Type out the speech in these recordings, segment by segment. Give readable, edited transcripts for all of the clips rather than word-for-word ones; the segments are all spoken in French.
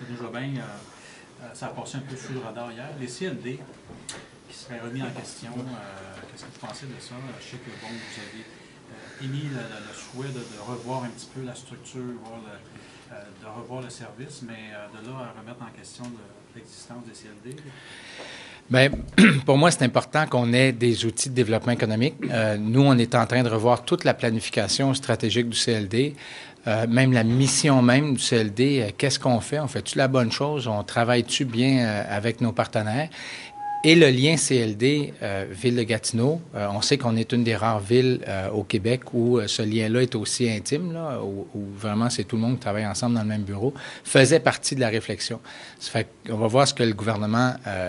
Denis Jobin, ça a passé un peu sous le radar hier. Les CLD qui seraient remis en question, qu'est-ce que vous pensez de ça? Je sais que bon, vous avez émis le souhait de revoir un petit peu la structure, de revoir le service, mais de là à remettre en question l'existence des CLD? Bien, pour moi, c'est important qu'on ait des outils de développement économique. Nous, on est en train de revoir toute la planification stratégique du CLD, même la mission même du CLD. Qu'est-ce qu'on fait? On fait-tu la bonne chose? On travaille-tu bien avec nos partenaires? Et le lien CLD, Ville de Gatineau, on sait qu'on est une des rares villes au Québec où ce lien-là est aussi intime, là, où vraiment c'est tout le monde qui travaille ensemble dans le même bureau, faisait partie de la réflexion. Ça fait qu'on va voir ce que le gouvernement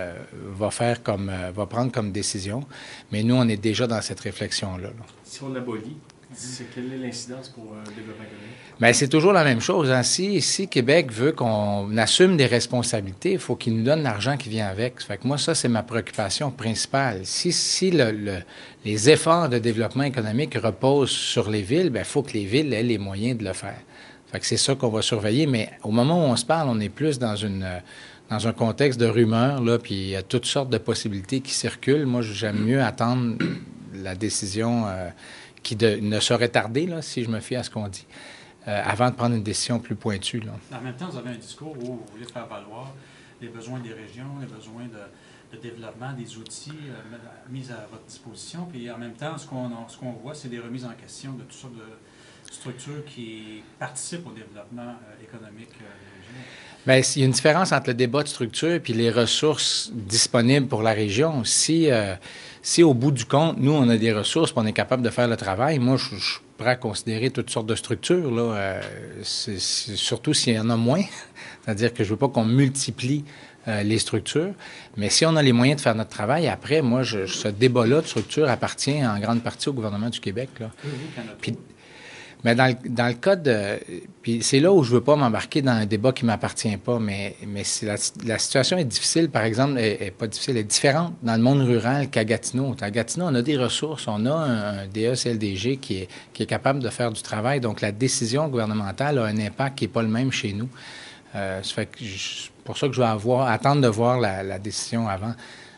va prendre comme décision, mais nous, on est déjà dans cette réflexion-là. Là. Si on abolit, quelle est l'incidence pour le développement économique? Bien, c'est toujours la même chose. Hein. Si Québec veut qu'on assume des responsabilités, il faut qu'il nous donne l'argent qui vient avec. Ça fait que moi, ça, c'est ma préoccupation principale. Si les efforts de développement économique reposent sur les villes, bien, il faut que les villes aient les moyens de le faire. Ça fait que c'est ça qu'on va surveiller. Mais au moment où on se parle, on est plus dans un contexte de rumeurs, là, puis il y a toutes sortes de possibilités qui circulent. Moi, j'aime mieux attendre la décision qui ne saurait tarder, là, si je me fie à ce qu'on dit. Avant de prendre une décision plus pointue. Là. En même temps, vous avez un discours où vous voulez faire valoir les besoins des régions, les besoins de développement, des outils mis à votre disposition. Puis en même temps, ce qu'on voit, c'est des remises en question de toutes sortes de structures qui participent au développement économique des régions. Bien, il y a une différence entre le débat de structure et les ressources disponibles pour la région. Si au bout du compte, nous, on a des ressources et on est capable de faire le travail, moi, je suis prêt à considérer toutes sortes de structures, là, surtout s'il y en a moins. C'est-à-dire que je ne veux pas qu'on multiplie les structures. Mais si on a les moyens de faire notre travail, après, moi, ce débat-là de structure appartient en grande partie au gouvernement du Québec. Là. Puis, mais dans le cas de... Puis c'est là où je ne veux pas m'embarquer dans un débat qui ne m'appartient pas, mais la situation est difficile, par exemple, est pas difficile, elle est différente dans le monde rural qu'à Gatineau. À Gatineau, on a des ressources, on a un DE-CLDG qui est capable de faire du travail, donc la décision gouvernementale a un impact qui n'est pas le même chez nous. Ça fait que c'est pour ça que je vais attendre de voir la décision avant.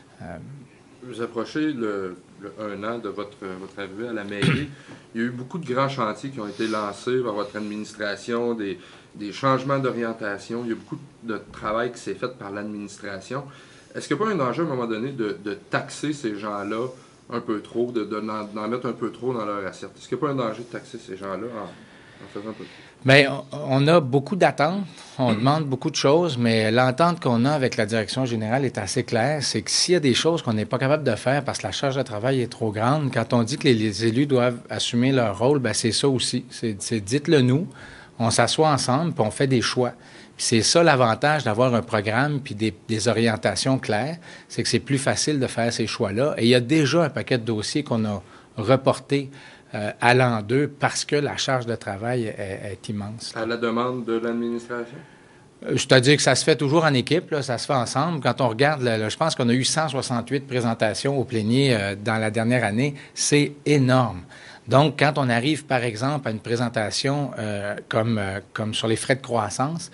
Vous approchez le 1 an de votre arrivée à la mairie. Il y a eu beaucoup de grands chantiers qui ont été lancés par votre administration, des changements d'orientation. Il y a beaucoup de travail qui s'est fait par l'administration. Est-ce qu'il n'y a pas un danger à un moment donné de taxer ces gens-là un peu trop, d'en mettre un peu trop dans leur assiette? Est-ce qu'il n'y a pas un danger de taxer ces gens-là en faisant un peu trop? Bien, on a beaucoup d'attentes, on demande beaucoup de choses, mais l'entente qu'on a avec la direction générale est assez claire. C'est que s'il y a des choses qu'on n'est pas capable de faire parce que la charge de travail est trop grande, quand on dit que les élus doivent assumer leur rôle, bien, c'est ça aussi. C'est dites-le nous, on s'assoit ensemble, puis on fait des choix. Puis c'est ça l'avantage d'avoir un programme puis des orientations claires, c'est que c'est plus facile de faire ces choix-là. Et il y a déjà un paquet de dossiers qu'on a reportés à l'an 2 parce que la charge de travail est immense. À la demande de l'administration? C'est-à-dire que ça se fait toujours en équipe, là, ça se fait ensemble. Quand on regarde, je pense qu'on a eu 168 présentations au plénier dans la dernière année. C'est énorme. Donc, quand on arrive, par exemple, à une présentation comme sur les frais de croissance,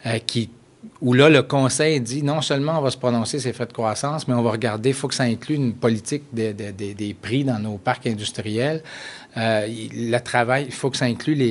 où là, le conseil dit non seulement on va se prononcer ces frais de croissance, mais on va regarder, il faut que ça inclue une politique des prix dans nos parcs industriels. Le travail, il faut que ça inclue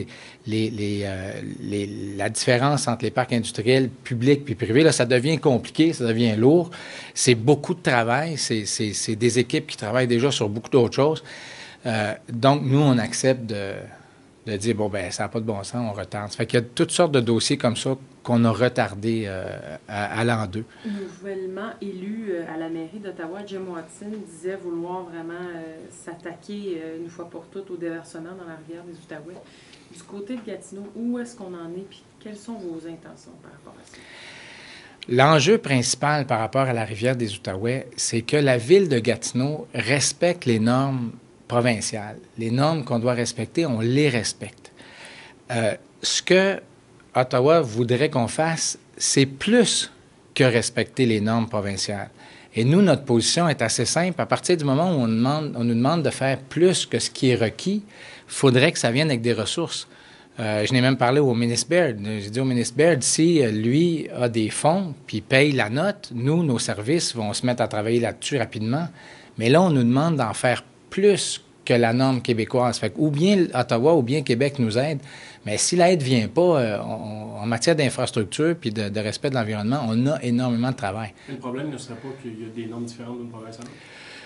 la différence entre les parcs industriels publics puis privés. Là, ça devient compliqué, ça devient lourd. C'est beaucoup de travail. C'est des équipes qui travaillent déjà sur beaucoup d'autres choses. Donc, nous, on accepte de dire, bon, ben ça n'a pas de bon sens, on retarde. Ça fait qu'il y a toutes sortes de dossiers comme ça qu'on a retardés à l'an 2. Nouvellement élu à la mairie d'Ottawa, Jim Watson disait vouloir vraiment s'attaquer une fois pour toutes au déversement dans la rivière des Outaouais. Du côté de Gatineau, où est-ce qu'on en est, puis quelles sont vos intentions par rapport à ça? L'enjeu principal par rapport à la rivière des Outaouais, c'est que la ville de Gatineau respecte les normes provinciales. Les normes qu'on doit respecter, on les respecte. Ce que Ottawa voudrait qu'on fasse, c'est plus que respecter les normes provinciales. Et nous, notre position est assez simple. À partir du moment où on nous demande de faire plus que ce qui est requis, il faudrait que ça vienne avec des ressources. Je n'ai même parlé au ministre Baird. J'ai dit au ministre Baird, si lui a des fonds puis paye la note, nous, nos services vont se mettre à travailler là-dessus rapidement. Mais là, on nous demande d'en faire plus que la norme québécoise. Fait que ou bien Ottawa ou bien Québec nous aide. Mais si l'aide ne vient pas, en matière d'infrastructure puis de respect de l'environnement, on a énormément de travail. Et le problème ne serait pas qu'il y a des normes différentes d'une province à l'autre?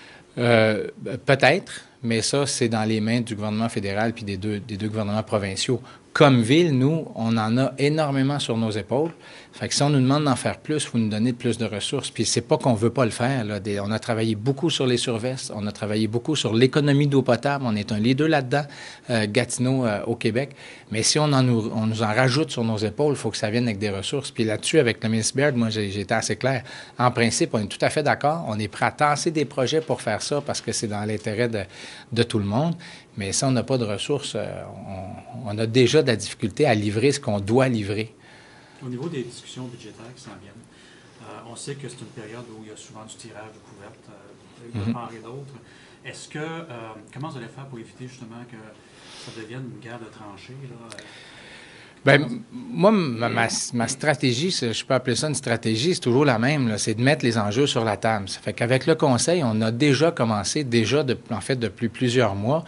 Peut-être, mais ça, c'est dans les mains du gouvernement fédéral puis des deux gouvernements provinciaux. Comme ville, nous, on en a énormément sur nos épaules. Fait que si on nous demande d'en faire plus, il faut nous donner plus de ressources. Puis c'est pas qu'on veut pas le faire, là. On a travaillé beaucoup sur les survestes, on a travaillé beaucoup sur l'économie d'eau potable. On est un leader là-dedans, Gatineau, au Québec. Mais si on nous en rajoute sur nos épaules, il faut que ça vienne avec des ressources. Puis là-dessus, avec le ministre Baird, moi, j'ai été assez clair. En principe, on est tout à fait d'accord. On est prêt à tasser des projets pour faire ça parce que c'est dans l'intérêt de tout le monde. Mais si on n'a pas de ressources, on a déjà de la difficulté à livrer ce qu'on doit livrer. Au niveau des discussions budgétaires qui s'en viennent, on sait que c'est une période où il y a souvent du tirage de couvertes de part et d'autre. Est-ce que, comment vous allez faire pour éviter justement que ça devienne une guerre de tranchées, là? Bien, moi, ma stratégie, je peux appeler ça une stratégie, c'est toujours la même, là, c'est de mettre les enjeux sur la table. Ça fait qu'avec le Conseil, on a déjà commencé, depuis plusieurs mois,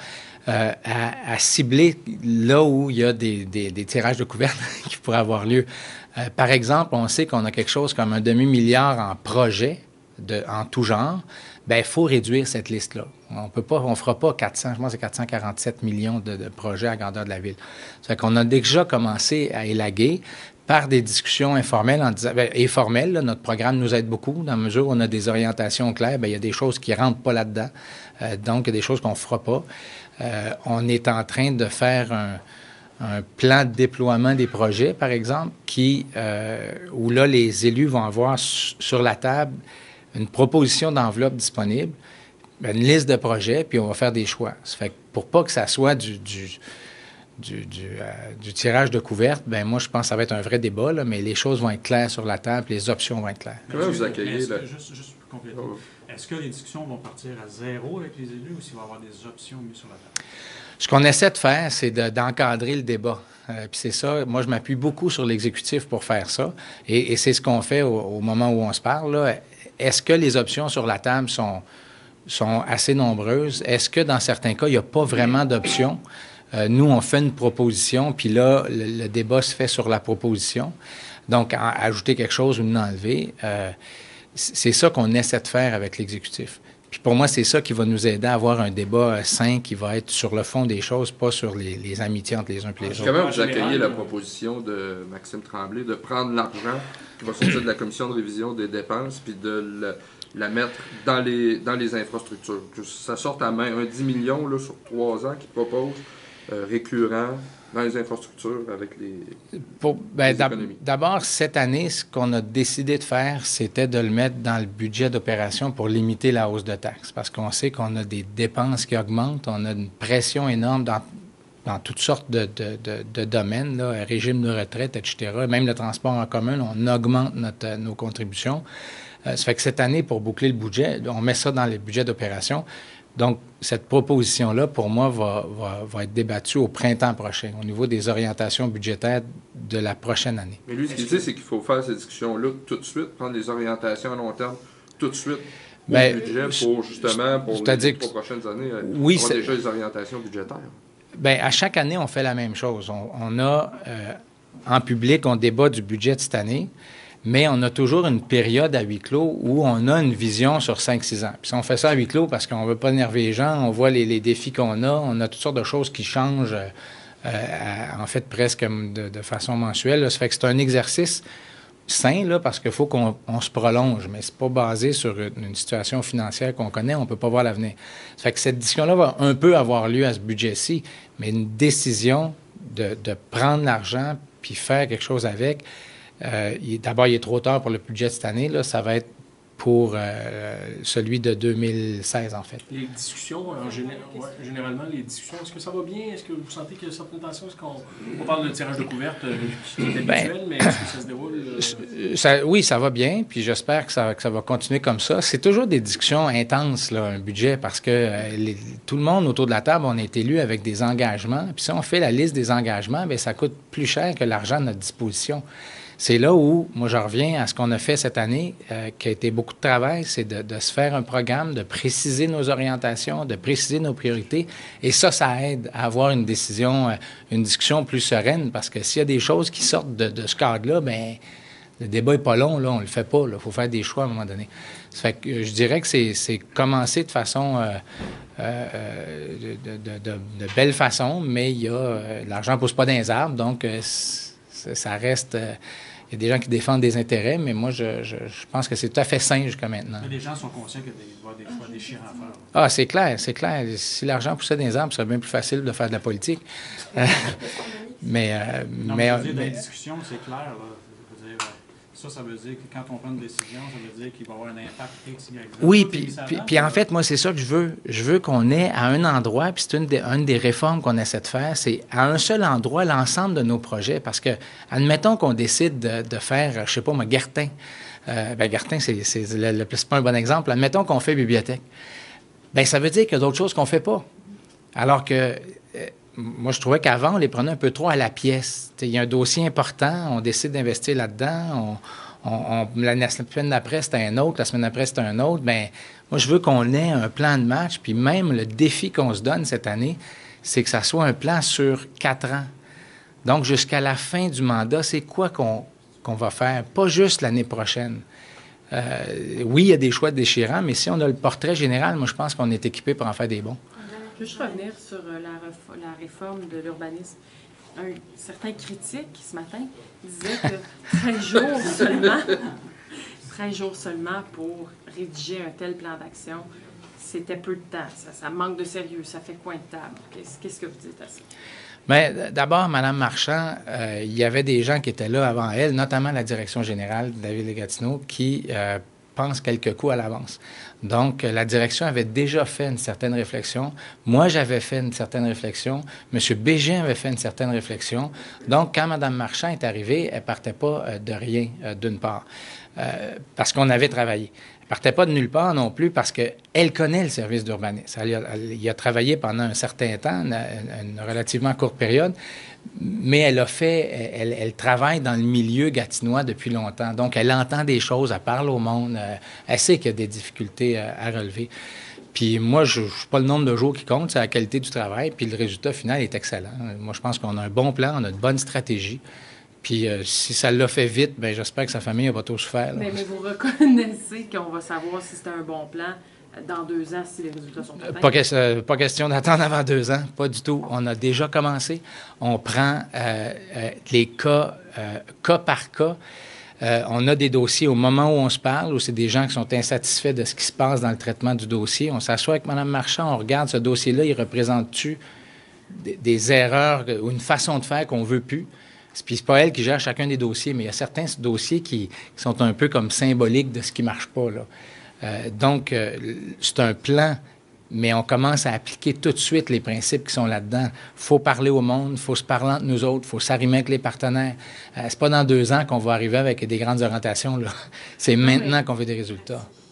à cibler là où il y a des tirages de couvertes qui pourraient avoir lieu. Par exemple, on sait qu'on a quelque chose comme un demi-milliard en projets en tout genre. Bien, il faut réduire cette liste-là. On fera pas 400, je pense que c'est 447 millions de projets à grandeur de la ville. Ça fait qu'on a déjà commencé à élaguer par des discussions informelles et formelles. Là, notre programme nous aide beaucoup dans la mesure où on a des orientations claires. Bien, il y a des choses qui ne rentrent pas là-dedans. Donc, il y a des choses qu'on ne fera pas. On est en train de faire un plan de déploiement des projets, par exemple, où là, les élus vont avoir sur la table une proposition d'enveloppe disponible, une liste de projets, puis on va faire des choix. Ça fait que pour pas que ça soit du tirage de couverte, bien moi, je pense que ça va être un vrai débat, là, mais les choses vont être claires sur la table, les options vont être claires. Comment vous accueillez? Juste pour compléter, est-ce que les discussions vont partir à zéro avec les élus ou s'il va y avoir des options mises sur la table? Ce qu'on essaie de faire, c'est d'encadrer le débat. Puis c'est ça, moi, je m'appuie beaucoup sur l'exécutif pour faire ça. Et c'est ce qu'on fait au moment où on se parle, là. Est-ce que les options sur la table sont assez nombreuses? Est-ce que dans certains cas, il n'y a pas vraiment d'options? Nous, on fait une proposition, puis là, le débat se fait sur la proposition. Donc, ajouter quelque chose ou l'enlever, c'est ça qu'on essaie de faire avec l'exécutif. Puis pour moi, c'est ça qui va nous aider à avoir un débat sain qui va être sur le fond des choses, pas sur les amitiés entre les uns et les autres. Comment vous accueillez la proposition de Maxime Tremblay de prendre l'argent qui va sortir de la commission de révision des dépenses puis de la mettre dans les infrastructures? Que ça sorte à main, 10 millions là, sur 3 ans qu'il propose, récurrent, dans les infrastructures avec les économies. D'abord, cette année, ce qu'on a décidé de faire, c'était de le mettre dans le budget d'opération pour limiter la hausse de taxes. Parce qu'on sait qu'on a des dépenses qui augmentent, on a une pression énorme dans toutes sortes de domaines, là, régime de retraite, etc. Même le transport en commun, là, on augmente nos contributions. Ça fait que cette année, pour boucler le budget, on met ça dans le budget d'opération. Donc, cette proposition-là, pour moi, va être débattue au printemps prochain, au niveau des orientations budgétaires de la prochaine année. Mais lui, ce qu'il dit, c'est qu'il faut faire ces discussions-là tout de suite, prendre des orientations à long terme tout de suite au budget pour les 3 prochaines années, oui, avoir déjà les orientations budgétaires. Bien, à chaque année, on fait la même chose. On a, en public, on débat du budget de cette année, mais on a toujours une période à huis clos où on a une vision sur 5-6 ans. Puis si on fait ça à huis clos parce qu'on ne veut pas énerver les gens, on voit les défis qu'on a toutes sortes de choses qui changent, en fait, presque de façon mensuelle. Là. Ça fait que c'est un exercice sain, là, parce qu'il faut qu'on se prolonge, mais c'est pas basé sur une situation financière qu'on connaît, on ne peut pas voir l'avenir. Ça fait que cette discussion-là va un peu avoir lieu à ce budget-ci, mais une décision de prendre l'argent puis faire quelque chose avec. D'abord, il est trop tard pour le budget de cette année. Là, ça va être pour celui de 2016, en fait. Les discussions, généralement, les discussions, est-ce que ça va bien? Est-ce que vous sentez qu'il y a certaines tensions? Est-ce qu'on parle de tirage de couverte qui est habituel, mais est-ce que ça se déroule? Oui, ça va bien, puis j'espère que ça va continuer comme ça. C'est toujours des discussions intenses, là, un budget, parce que tout le monde autour de la table, on est élu avec des engagements, puis si on fait la liste des engagements, bien, ça coûte plus cher que l'argent à notre disposition. C'est là où, moi, je reviens à ce qu'on a fait cette année, qui a été beaucoup de travail, c'est de se faire un programme, de préciser nos orientations, de préciser nos priorités. Et ça aide à avoir une discussion plus sereine, parce que s'il y a des choses qui sortent de ce cadre-là, bien, le débat n'est pas long, là, on ne le fait pas. Il faut faire des choix à un moment donné. Ça fait que je dirais que c'est commencé de façon, de belle façon, mais l'argent ne pousse pas dans les arbres, donc ça reste... il y a des gens qui défendent des intérêts, mais moi, je pense que c'est tout à fait sain jusqu'à maintenant. Mais les gens sont conscients qu'il va y avoir des choix déchirants à faire. Ah, c'est clair, c'est clair. Si l'argent poussait dans les arbres, ce serait bien plus facile de faire de la politique. mais dans les discussions, c'est clair, là. Ça veut dire que quand on prend une décision, ça veut dire qu'il va y avoir un impact X, Y, Z. Oui, puis en fait, moi, c'est ça que je veux. Je veux qu'on ait à un endroit, puis c'est une des réformes qu'on essaie de faire, c'est à un seul endroit l'ensemble de nos projets. Parce que, admettons qu'on décide de faire, je sais pas, moi, Gartin. Gartin, c'est pas un bon exemple. Admettons qu'on fait bibliothèque. Bien, ça veut dire qu'il y a d'autres choses qu'on fait pas. Alors que... moi, je trouvais qu'avant, on les prenait un peu trop à la pièce. Il y a un dossier important, on décide d'investir là-dedans. La semaine d'après, c'était un autre. La semaine d'après, c'était un autre. Bien, moi, je veux qu'on ait un plan de match. Puis même le défi qu'on se donne cette année, c'est que ça soit un plan sur 4 ans. Donc, jusqu'à la fin du mandat, c'est quoi qu'on va faire? Pas juste l'année prochaine. Oui, il y a des choix déchirants, mais si on a le portrait général, moi, je pense qu'on est équipé pour en faire des bons. Peux-je revenir sur la réforme de l'urbanisme? Un certain critique, ce matin, disait que 13 jours seulement pour rédiger un tel plan d'action, c'était peu de temps. Ça manque de sérieux. Ça fait coin de table. Qu'est-ce que vous dites à ça? Bien, d'abord, Mme Marchand, il y avait des gens qui étaient là avant elle, notamment la direction générale de la Ville de Gatineau, qui pense quelques coups à l'avance. Donc, la direction avait déjà fait une certaine réflexion. Moi, j'avais fait une certaine réflexion. M. Bégin avait fait une certaine réflexion. Donc, quand Mme Marchand est arrivée, elle ne partait pas de rien, d'une part, parce qu'on avait travaillé. Elle ne partait pas de nulle part non plus parce qu'elle connaît le service d'urbanisme. Elle y a travaillé pendant un certain temps, une relativement courte période, mais elle travaille dans le milieu gatinois depuis longtemps. Donc, elle entend des choses, elle parle au monde, elle sait qu'il y a des difficultés à relever. Puis moi, je ne suis pas le nombre de jours qui compte, c'est la qualité du travail, puis le résultat final est excellent. Moi, je pense qu'on a un bon plan, on a une bonne stratégie. Puis si ça l'a fait vite, bien, j'espère que sa famille n'a pas trop souffert. Mais vous reconnaissez qu'on va savoir si c'est un bon plan dans 2 ans, si les résultats sont atteints? Pas question d'attendre avant 2 ans, pas du tout. On a déjà commencé. On prend les cas par cas. On a des dossiers au moment où on se parle, où c'est des gens qui sont insatisfaits de ce qui se passe dans le traitement du dossier. On s'assoit avec Mme Marchand, on regarde ce dossier-là, il représente-tu des erreurs ou une façon de faire qu'on ne veut plus? Puis c'est pas elle qui gère chacun des dossiers, mais il y a certains dossiers qui sont un peu comme symboliques de ce qui ne marche pas, là. Donc, c'est un plan, mais on commence à appliquer tout de suite les principes qui sont là-dedans. Il faut parler au monde, il faut se parler entre nous autres, il faut s'arrimer avec les partenaires. C'est pas dans 2 ans qu'on va arriver avec des grandes orientations, là. C'est maintenant qu'on veut des résultats.